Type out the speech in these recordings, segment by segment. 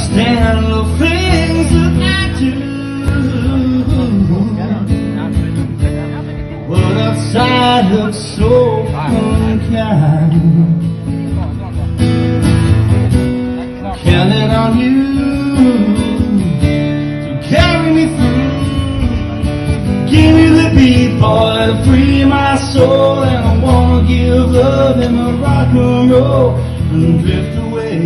understand the things that I do. But outside looks so unkind. Counting on you to carry me through. Give me the beat, boy, to free my soul. And I wanna give love in my rock and roll and drift away.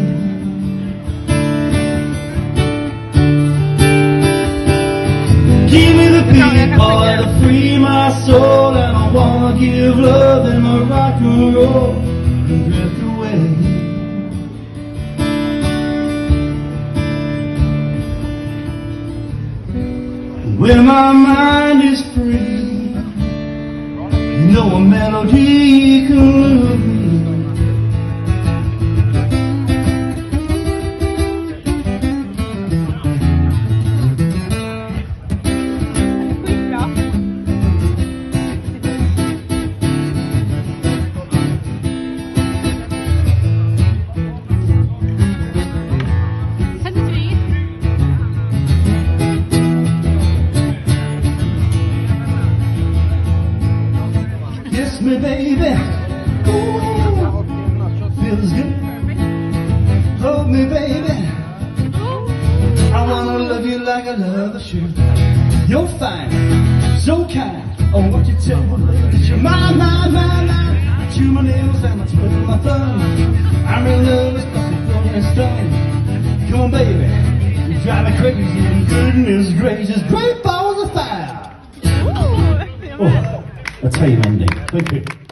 Give me the beat, boy, to free my soul. And I wanna give love in my rock and roll and drift away. When my mind is free, you know a melody can move me. Kiss me, baby. Ooh, feels good. Hold me, baby. I wanna love you like I love the shoe. You're fine, so kind. Oh, what you tell me, lady? You're my. I chew my nails and I twiddle my thumb. I'm in love with the rolling stone. Come on, baby. You drive me crazy. And goodness gracious, great balls of fire. Oh, I'll tell you one day. Thank you.